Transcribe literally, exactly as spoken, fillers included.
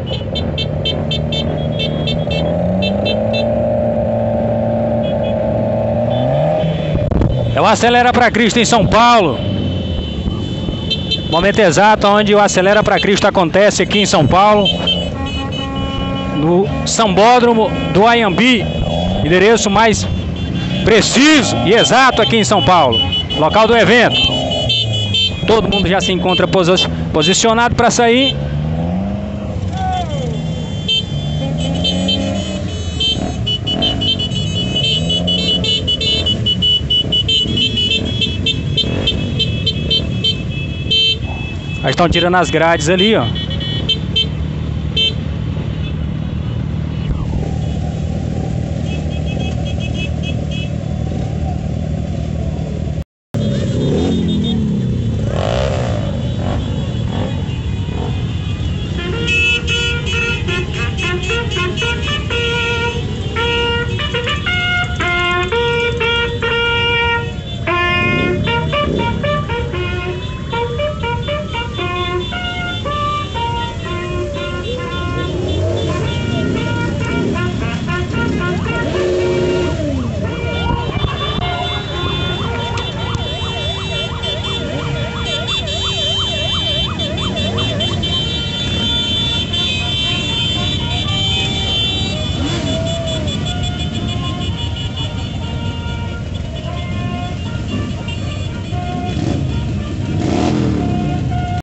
É o Acelera para Cristo em São Paulo. Momento exato onde o Acelera para Cristo acontece aqui em São Paulo, no Sambódromo do Anhembi, endereço mais preciso e exato aqui em São Paulo, local do evento. Todo mundo já se encontra posi- posicionado para sair. Já estão tirando as grades ali, ó.